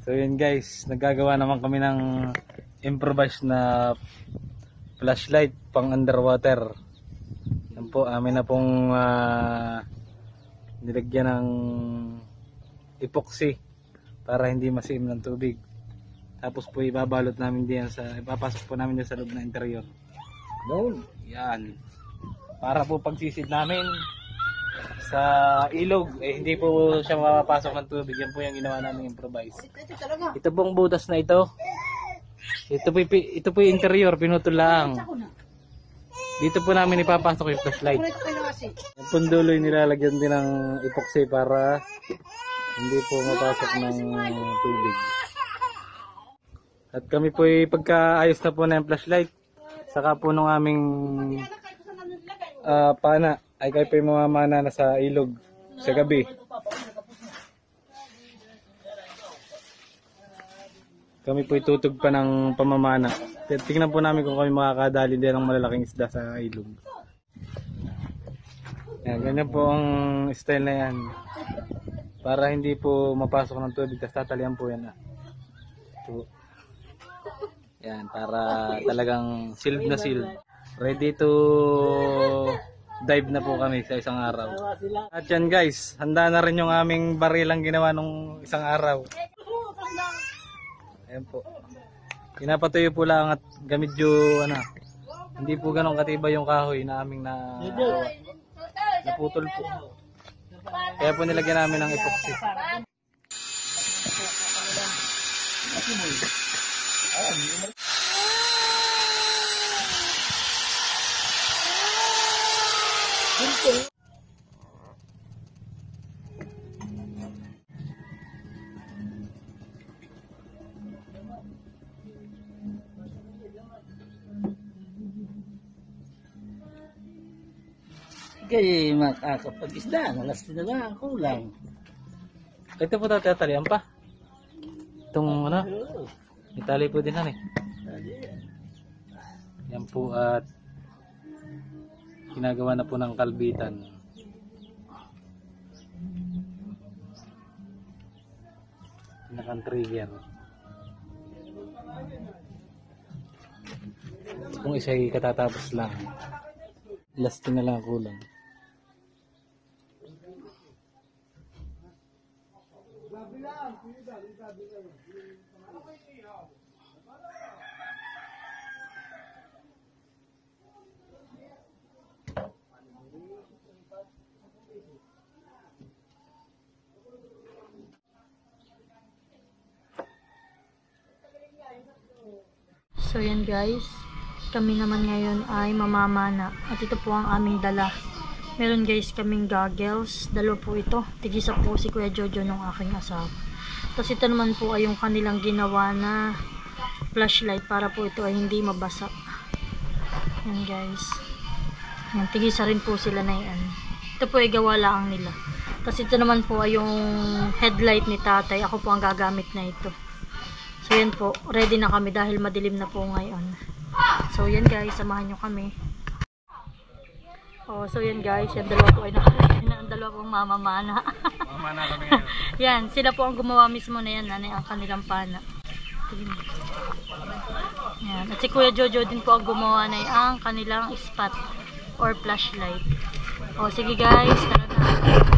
So yun guys, naggagawa naman kami ng improvised na flashlight pang underwater. Yan po, amin na pong nilagyan ng epoxy para hindi masiim ng tubig. Tapos po ibabalot namin diyan ipapasok po namin diyan sa loob ng interior. Doon. Yan. Para po pagsisid namin sa ilog, hindi po siya mapapasok ng tubig. Yan po yung ginawa namin improvise. Ito pong butas na ito. Ito po yung interior, pinutol lang. Dito po namin ipapasok yung flashlight. Yung punduloy nilalagyan din ng epoxy para hindi po mapasok ng tubig. At kami po pagkaayos na po na yung flashlight, saka po nung aming pana ay kayo po yung mamamana na sa ilog sa gabi. Kami po itutog pa ng pamamana. Tingnan po namin kung kami makakadali din ng malalaking isda sa ilog. Yan, ganyan po ang style na yan. Para hindi po mapasok ng tubig, tapos tatalian po yan. Ito. Yan, para talagang sealed na sealed. Ready to dive na po kami sa isang araw. At yan guys, handa na rin yung aming barilang ginawa nung isang araw. Ayan po. Pinapatuyo po lang at gamit yung hindi po ganun katibay yung kahoy na aming naputol po. Kaya po nilagyan namin ng epoxy. Kaya makakapag-isda, alas na lang, kulang. Ito po tatalian pa. Itong itali po din yan po at ginagawa na po ng kalbitan. Pinakang trigger. Kung isa ay katatapos lang. Last na lang kulang. So yan guys, kami naman ngayon ay mamamana at ito po ang aming dala. Meron guys kaming goggles, dalawa po ito, tigisa po si Kuya Jojo nung aking asawa. Tapos ito naman po ay yung kanilang ginawa na flashlight para po ito ay hindi mabasa. Yan guys, yan, tigisa rin po sila na yan. Ito po ay gawa lang nila. Tapos ito naman po ay yung headlight ni tatay, ako po ang gagamit na ito. So yan po, ready na kami dahil madilim na po ngayon. So yan guys, samahan nyo kami. Oh, so yan guys, yung dalawa po ay ang dalawa pong mamamana. Mamamana kami ngayon. Yan, sila po ang gumawa mismo na yan, ang kanilang pana. Yan, at si Kuya Jojo din po ang gumawa na ang kanilang spot or flashlight. Oh, sige guys, tara na.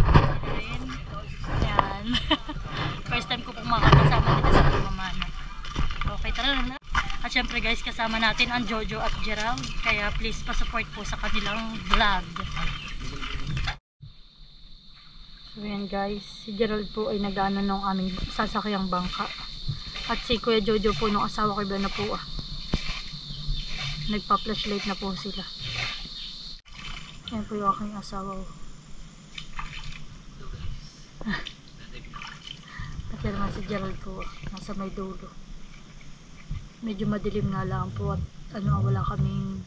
Yan. First time ko pong makakasama dito sa mamamana. Okay, tara na. At syempre guys, kasama natin ang Jojo at Gerald. Kaya please pa-support po sa kanilang vlog. So yan guys, si Gerald po ay nag-ano nung aming sasakyang bangka. At si Kuya Jojo po nung asawa ko na po nagpa-flashlight na po sila. Yan po yung aking asawa. At yan naman si Gerald po, nasa may dulo. Medyo madilim nga lang po at wala kaming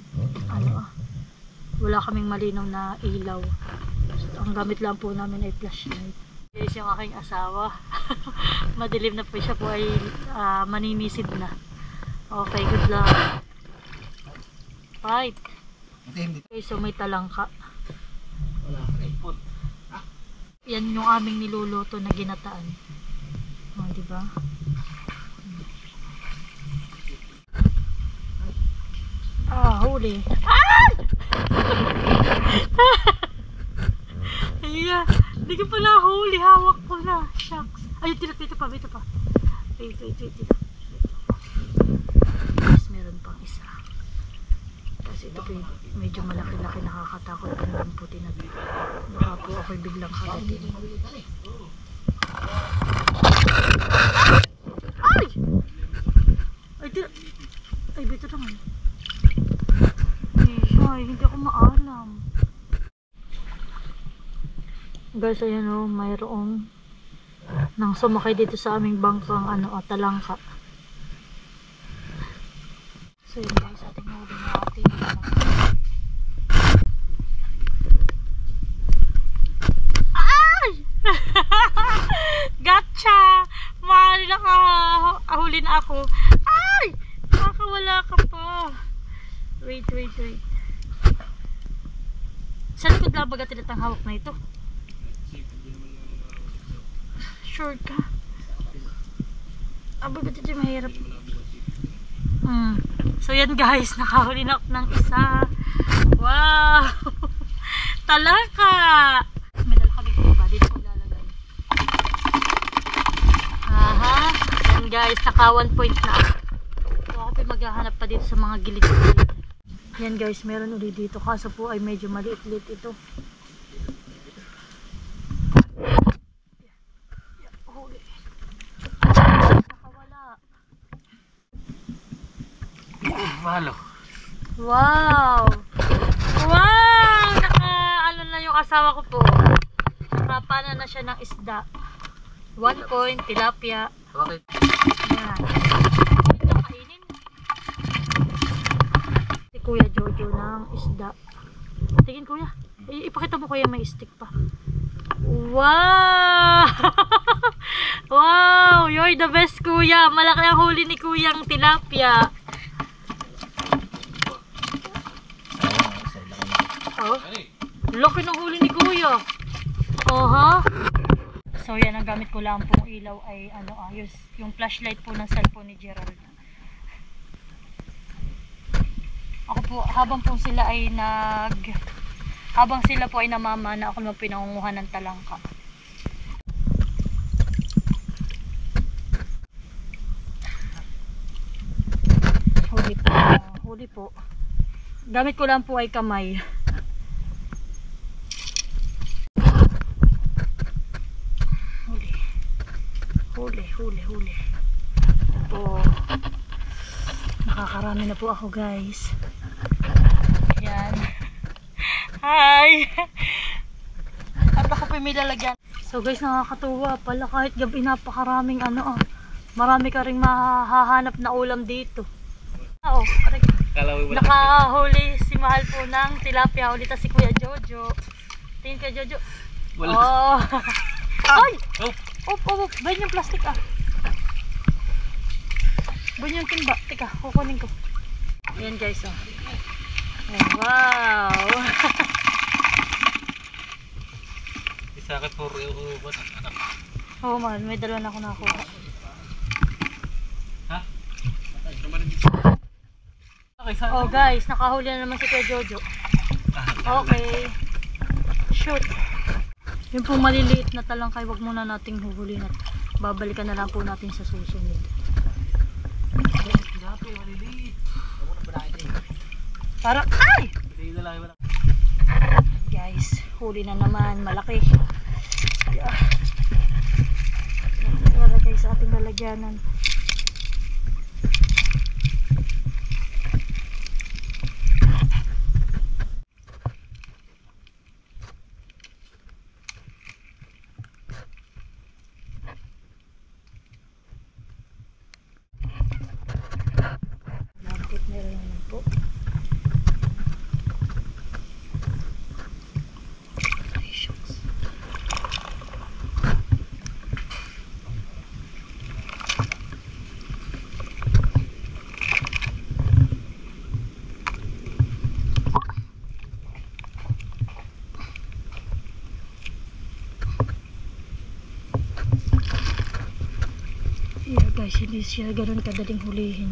wala kaming malinaw na ilaw. Ang gamit lang po namin ay flashlight. Guys, yung aking asawa madilim na po siya po ay maninisid na. Okay, good luck. Right. Okay, so may talangka. Yan yung aming niluluto na ginataan. Oh, di ba? Ah, huli. Ay! Iya, hindi ko pala huli. Hawak ko na. Shucks. Ay, dito pa. Wait. Yes, meron pang isa. Kasi ito po medyo malaki-laki, nakakatakot ang lamputin na. Baka po ako'y biglang kagatin. Ay! Ay, dito naman. Ay, hindi ako maalam. Guys, ayan o, mayroong nang sumakay dito sa aming bangkang talangka. So yun guys, ating huli na ating ay! Gotcha! Mahal na kahuli na ako. Ay! Nakakawala ka pa. Wait. Sa likod lang baga tinatang hawak na ito. Sure ka? Baga ito mahirap. So yan guys, nakahuli na ako ng isa. Wow! Talangka! May dala kami ba? Dito ko lalagay. Aha! Yan guys, naka 1 point na. So ako pa maghahanap pa dito sa mga gilid-gilid. Yan guys, meron ulit dito. Kaso po ay medyo maliit-liit ito. Huli. Nakawala. Walo. Wow! Wow! Naka na yung asawa ko po. Nakapana na siya ng isda. 1 point, tilapia. Bakit? Yan. Kainin. Si Kuya Jojo ng isda. Tingin kuya. Ipakita mo kuya, may stick pa. Wow! Wow! You're the best kuya. Malaki ang huli ni kuyang tilapia. Oh, laki ng huli ni kuya. So yan, ang gamit ko lang pong ilaw ay yung flashlight po ng cellphone ni Gerald. Ako po, habang sila po ay namamana, ako naman pinangunguha ng talangka. Huli po. Gamit ko lang po ay kamay. Huli. Opo. Nakakarami na po ako guys. Yan. Hi! At ako pa may lalagyan. So guys, nakakatuwa pala kahit gabi napakaraming marami ka ring mahahanap na ulam dito. Nakahuli si Mahal po ng tilapia. Ulit si Kuya Jojo. Tingin kay Jojo. Oh. Ay! Bayan yung plastic Bayan yung timba. Teka, kukunin ko. Ayan guys wow! Isa ka po rin anak. Oo Mahal, may dalawa na ako nakuha. Ha? Oh guys, nakahuli na naman si Kuya Jojo. Okay. Shoot. Yung pong maliliit na talangkay, wag muna nating huhulin at babalikan na lang po natin sa susunod. Para ay! Guys, huli na naman, malaki. Lalagay sa ating lalagyanan. Meron naman po. Yeah guys, hindi siya ganun kadaling hulihin.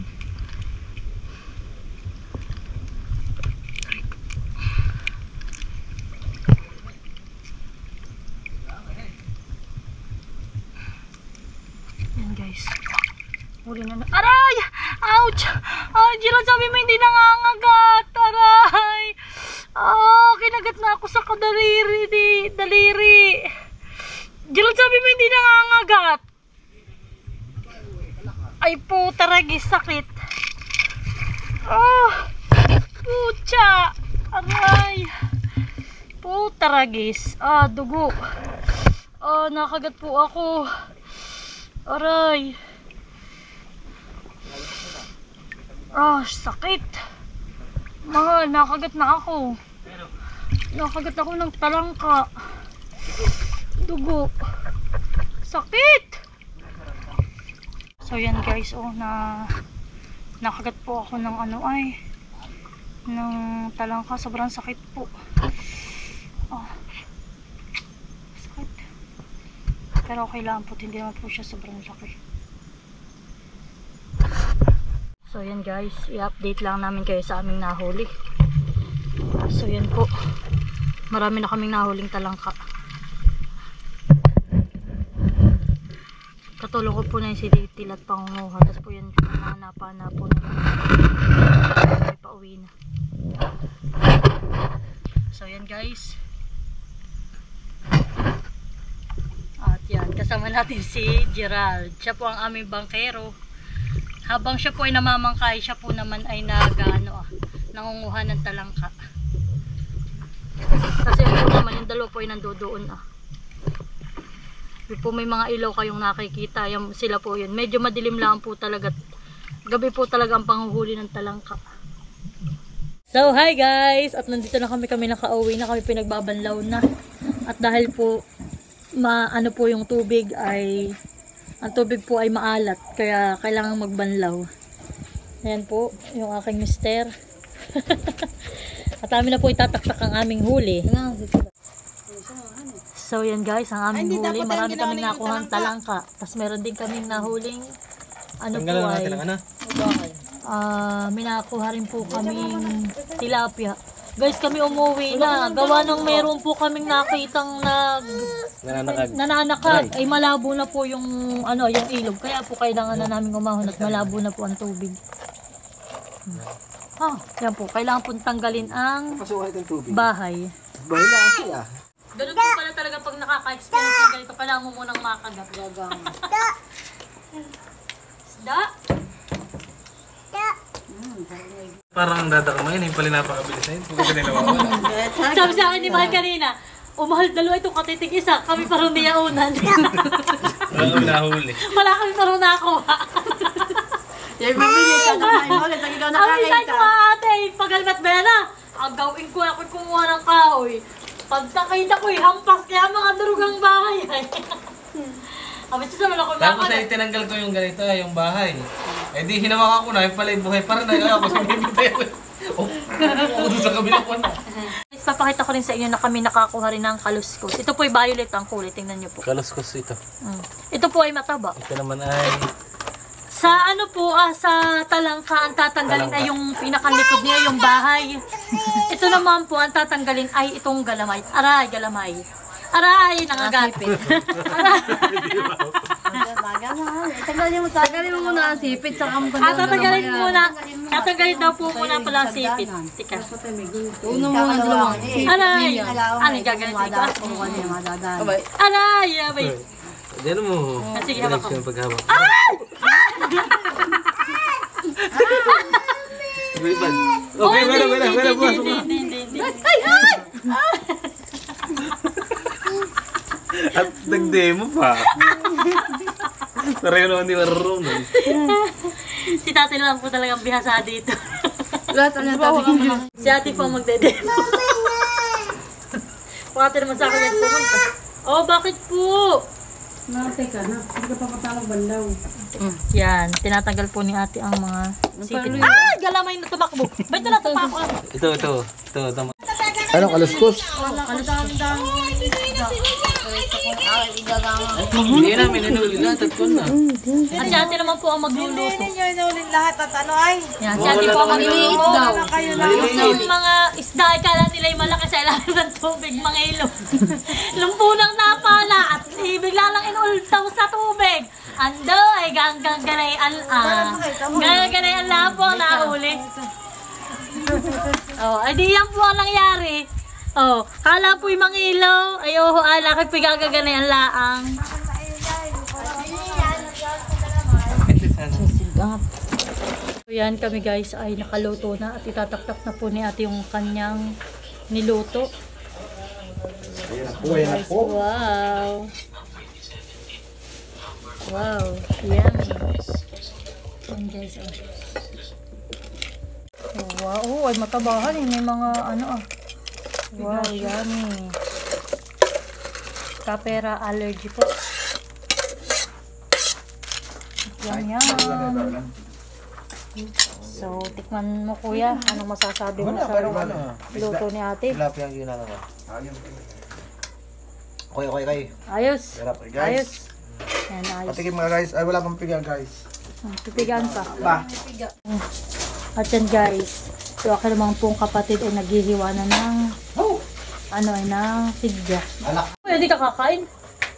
Yan guys. Huli na na. Aray! Ouch! Ay, Gerald, sabi mo hindi nangangagat. Aray! Oh, kinagat na ako sa kadaliri. Daliri. Gerald, sabi mo hindi nangangagat. Ay, puta ragis, sakit. Oh, pucha. Aray. Puta ragis. Ah, dugo. Ah, nakagat po ako. Aray. Ah, sakit. Mahal, nakagat na ako. Nakagat ako ng talangka. Dugo. Sakit. So yan guys, oh, nakagat po ako ng ng talangka. Sobrang sakit po. Oh. Sakit. Pero okay lang po, hindi naman po siya sobrang laki. So yan guys, i-update lang namin kayo sa aming nahuli. So yan po, marami na kaming nahuling talangka. Katulong ko po na yung si Titil at pangunguha. Tapos po yan, nanapa-na po na may pauwi na. So yan guys. At yan, kasama natin si Gerald. Siya po ang aming bangkero. Habang siya po ay namamangkay, siya po naman ay nangunguha ng talangka. Kasi po naman yung dalawa po ay nandoon po may mga ilaw kayong nakikita, sila po yun. Medyo madilim lang po talaga. Gabi po talaga ang panghuhuli ng talangka. So hi guys! At nandito na kami nakauwi na, kami pinagbabanlaw na. At dahil po ano po yung tubig ang tubig po ay maalat, kaya kailangan magbanlaw. Ayan po yung aking mister. At amin na po itataktak ang aming huli. So yan guys, ang aming huli, marami kaming nakuha ng talangka. Tapos meron din kaming nahuling may nakuha rin po kaming tilapia. Guys, kami umuwi na. Gawa ng meron po kaming nakitang nananakag. Ay malabo na po yung yung ilog. Kaya po kailangan na namin umahon at malabo na po ang tubig. Yan po, kailangan po tanggalin ang bahay. Bahay lang siya. Ganun po pala talaga pag nakaka-experience ng ganito, kailangan mo munang makagat. Isda? Parang dadakamayin, yung pala napakabilis na yun. Kung kasi nawawala. Sabi sa akin ni Mahal kanina, mahal, dalawa itong katitig isa, kami parang niyaunan. Wala kami nahuli. Wala kami parang nakuha. Yan, mamili ka na kain ulit. Ang ikaw nakakita. Ang mga ate, pagalmat ba yan ang gawin ko, ako'y kumuha ng kahoy. Pagtakita ko'y hampas, kaya mga durugang bahay. Abis sa ako tapos ay tinanggal ko yung ganito, yung bahay. Eh di hinawakan ko na, yung pala yung buhay. Parang nagaya ako sa bibitay ko. Doon sa kabila ko na. Papakita ko rin sa inyo na kami nakakuha rin ng kaluskos. Ito po ay violet ang kulay, tingnan nyo po. Kaluskos ito. Ito po ay mataba. Ito naman ay... Sa sa talangka, ang tatanggalin ay yung pinakalikod niya, yung bahay. Ito naman po, ang tatanggalin ay itong galamay. Aray, galamay. Aray, nangagatid. Tanggalin mo muna ang sipit sa kampan. Tatanggalin muna. Tatanggalin daw po muna pala ang sipit. Tika. Uno mo ang dalawang. Aray. Ano gagawin ko? Aray, abay. Diyan mo. Sige, hawak ko. Paghawak. Ay! Okay, wala. Hindi. Ay! At nag-demo pa. Pareho naman di marunong. Si tatay lang po talagang bihasa dito. Lahat ang natin. Si ate po magde-demo. Pakati naman sa akin yan pumunta. Oh, bakit po? Teka na, hindi ka pa patawag bandaw. Yan, tinatanggal po ni ate ang mga sipit. Ah! Galamay na tumakbo. Ba't na tumakbo? Ito. Anong kaluskos? Alas. Hindi namin inuli lahat at kun na. At si ate naman po ang magluluto. Hindi nyo inulin lahat at ano ay. Yan, si ate po ang magluluto. Wala na kayo na. Yung mga isda, kala nila yung malaki sa ilalim ng tubig, mga ilong. Lumpunang napala at bigla lang inultaw sa tubig. Ando ay gagarean gagarean lang po ang nahuli. Oh, ay di yan po ang nangyari. Oh, kala po yung mga ilaw, ay oh, laki po gagarean laang. So yan kami guys ay nakaluto na at itataktak na po ni ate yung kanyang niluto. Guys, wow. Wow, yummy. Yan guys, oh. Oh, wow, oh, ay matabahan eh. May mga ano ah. Wow, yummy. Kapera allergy po. Yan yan. So, tikman mo kuya. Anong masasabi mo sa luto ni ate? Tilapia ang ginagawa. Okay. Ayos. Sarap guys. Ayos. Yan, ayos. Patikim mga guys. Ay wala pang pigang guys. Pipigaan pa. Ba. At yan guys. So, ako naman pong kapatid ay naghihiwa na ng ano ay ng tigya. Alak. Kuya, di ka kakain?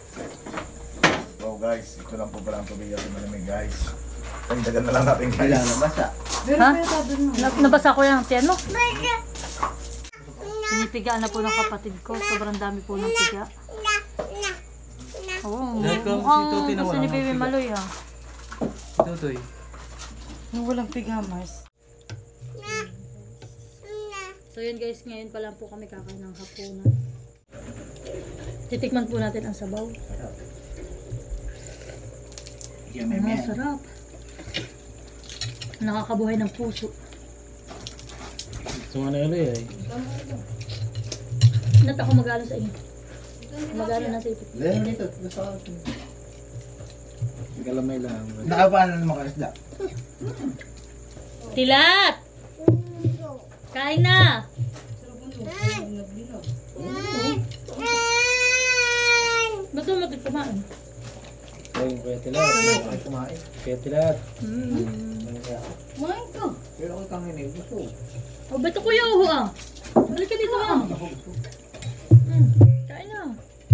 Wow guys, ito lang po pala ang tubig at malamig guys. Pagdagan na lang natin guys. Basta. Ha? Nabasa ko yung tiyan mo? Pinipigaan na po ng kapatid ko. Sobrang dami po ng piga. Oo, mukhang gusto ni Baby Maloy ha. Tutoy. Yung walang pigamas. So yun guys, ngayon pa lang po kami kakain ng hapunan. Titikman po natin ang sabaw. Ang sarap. Nakakabuhay ng puso. Sumana yun eh. Nat ako mag-alo sa inyo. Mag-alo na sa ipit. Leon ito. Gusto ko. Galamay lang. Nakapaan na mga isda. Tilat! Kain na! Ba't mo matig kumain? Kaya tilat. Ay kumain. Kaya tilat. Kumain ka. Pero ako kang hindi gusto. O, ba't ako yung ah? Balik ka dito ah. Kain na.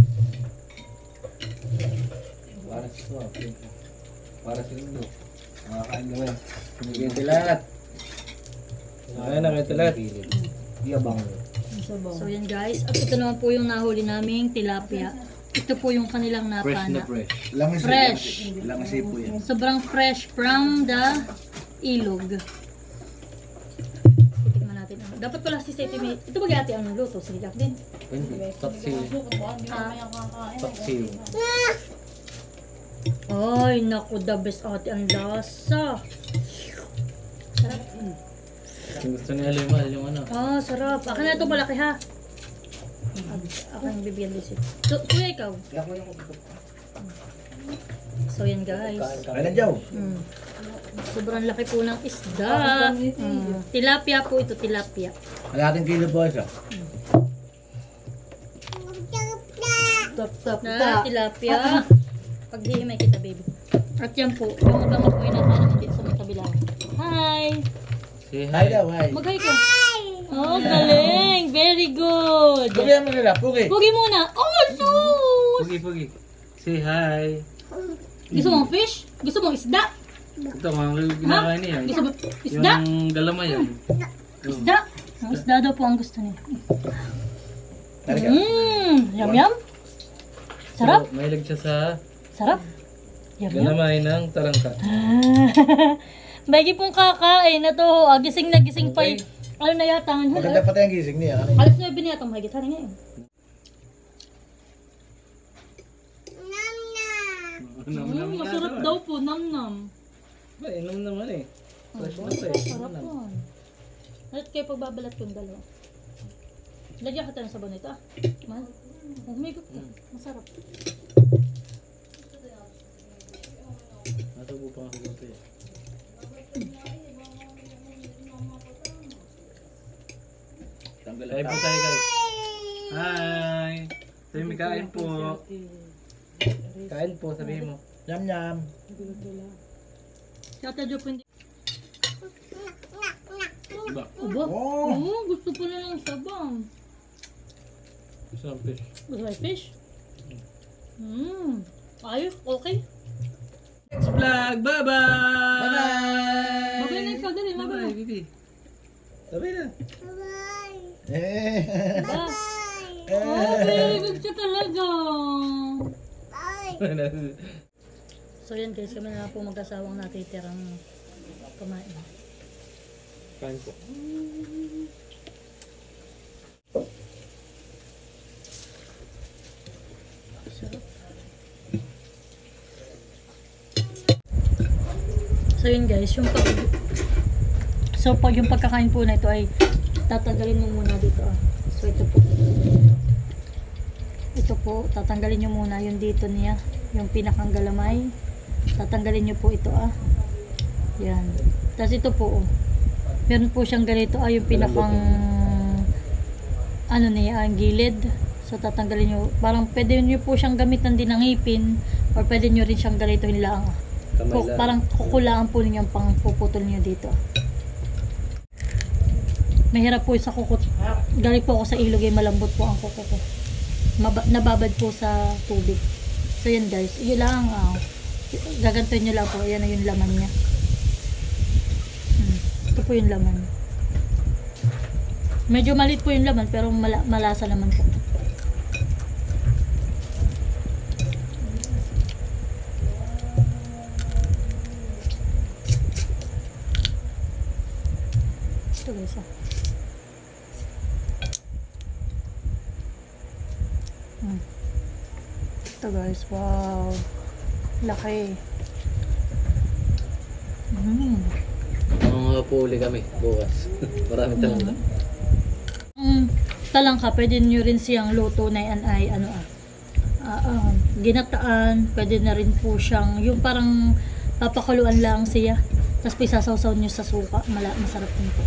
Para sa ito. Para sa inyo. Makakain gawin. Kaya tilat. Kaya na kaya tilat. Yabang. So yan guys, at ito naman po yung nahuli naming tilapia. Ito po yung kanilang napana. Langis. Fresh. Langis po yan. Sobrang fresh from the ilog. Titikman natin. Dapat pala si Seti may... Ito ba gati ang luto? Si Jack din. Paksiw. Paksiw. Ay, naku, the best ate ang lasa. Sarap. Gusto ni Alimal yung ano. Ah, sarap. Akin na ito malaki ha. Ako yung bibigyan din. So, kuya ikaw. So yan guys. Kailan Jow? Sobrang laki po ng isda. Tilapia po ito, tilapia. Kalating kilo po isa. Na tilapia. Paghihimay kita baby. At yan po, yung magkamot po yung nasa dito sa may kabila. Hi! Say Hi hi. daw, hi. Mag-hi ka. Oh, galing! Very good! Pugyan mo nila, pugi. Pugi muna! Oh, sus! Pugi. Say hi. Gusto mong fish? Gusto mong isda? Ito ang ginakain niya. Gusto mo isda? Yung galamay yan. Isda? Ang isda daw po ang gusto niya. Talaga. Yum yum. Sarap? So, mahilig siya sa Sarap? Yum yum. galamay ng tarangka. Bagi pong kakain na to. Gising na gising pa yun. Ano na yata? Maganda pa tayong gising niya. Alas 9 na yata mahigit. Hari ngayon. Masarap daw po. Nam-nam. Ba, inom naman eh. Fresh na pa eh. Sarap po. At kayo pagbabalat yung dalawa. Lagyan ka tayo ng sabon nito ah. Mahal. Humigot ka. Masarap. Natubo pa ako dito eh. Live po tayo guys. Hi! Sabi may kain po. Kain po, sabihin mo. Yum yum. Si Ate Jo po hindi. Ba? Aba, Oh. gusto pala ng sabang. Isang fish. Gusto may fish? Ayos, okay. Next vlog, bye-bye! Bye-bye! Mabay na ikaw, dali, mabay. Bye-bye, Bibi. Sabay na. Eh. Ah. Oh, very good ka talaga. So yan guys, kami na po mag-asawang natitirang kumain. Kain po. So yun guys, pag yung pagkakain po na ito ay tatanggalin mo muna dito. So ito po. Ito po, tatanggalin nyo muna yung dito niya, yung pinakang galamay. Tatanggalin nyo po ito Yan. Tapos ito po, meron po siyang ganito yung pinakang ano niya, ang gilid. So tatanggalin nyo, parang pwede nyo po siyang gamitan din ng ngipin or pwede nyo rin siyang ganitohin lang. Parang kukulaan po ninyo ang pang puputol nyo dito. Mahirap po sa kukut. Galing po ako sa ilog ay malambot po ang kuko ko. Nababad po sa tubig. So yan guys, yun lang gagantuin nyo lang po. Yan na yung laman niya. Ito po yung laman. Medyo maliit po yung laman pero malasa naman po. Ito guys Ito guys, wow, laki. Mga puli kami bukas. Marami talangka. Talangka, pwede nyo rin siyang luto na yan ay ginataan. Pwede na rin po siyang yung parang papakuluan lang siya. Tapos pisasawsaw nyo sa suka. Masarap din po.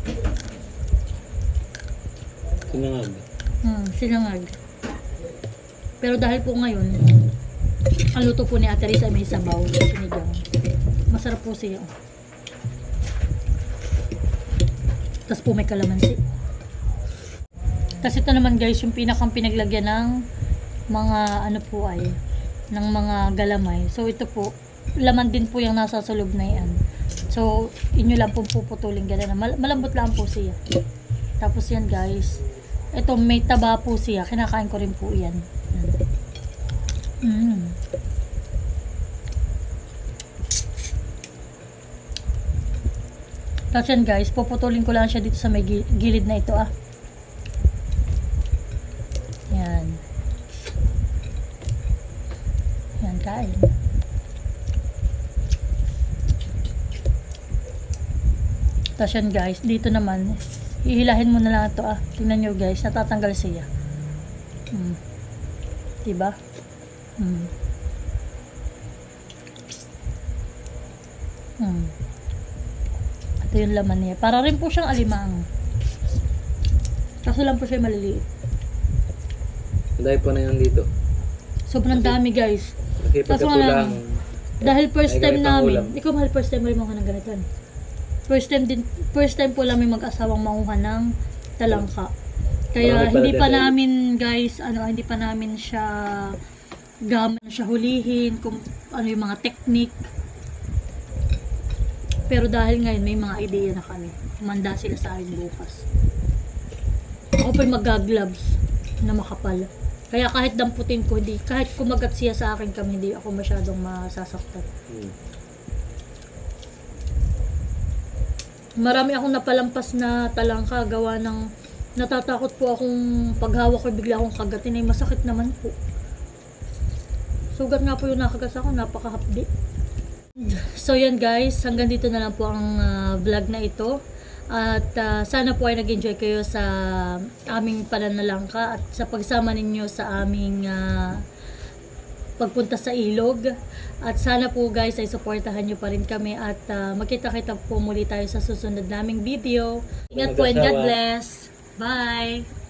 Sinangag. Sinangag. Pero dahil po ngayon, ang luto po ni Ate Risa may sabaw, sinigang. Masarap po siya. Tapos po may kalamansi. Tapos ito naman guys, yung pinakang pinaglagyan ng mga ng mga galamay. So ito po, laman din po yung nasa sa loob na yan. So, inyo lang po puputulin gano'n. Malambot lang po siya. Tapos yan guys, ito may taba po siya. Kinakain ko rin po yan. Tapos yan guys, puputulin ko lang siya dito sa may gilid na ito Yan. Yan, kain. Tapos yan guys, dito naman, ihilahin mo na lang ito Tingnan nyo guys, natatanggal siya. Diba? Ito yung laman niya. Para rin po siyang alimang. Kaso lang po siya maliliit. Dahil po na yan dito. Sobrang dami guys. Kaso lang, dahil first time namin, ikaw mahal first time rin mo ka ng ganito. First time po namin mag-asawang manguha ng talangka. Kaya hindi pa namin guys, hindi pa namin siya siya hulihin, kung ano yung mga technique. Pero dahil ngayon may mga ideya na kami, manda sila sa akin bukas. Ako pa mag-gloves na makapal. Kaya kahit damputin ko, kahit kumagat siya sa akin kami, hindi ako masyadong masasaktan. Marami akong napalampas na talangka, gawa ng natatakot po akong paghawak ko bigla akong kagatin ay masakit naman po. Sugat nga po yung nakagas ako, napakahapdi. So yan guys, hanggang dito na lang po ang vlog na ito. At sana po ay nag-enjoy kayo sa aming pananalangka at sa pagsama ninyo sa aming pagpunta sa ilog. At sana po guys ay supportahan nyo pa rin kami at magkita-kita po muli tayo sa susunod naming video. Ingat po and God bless. Bye!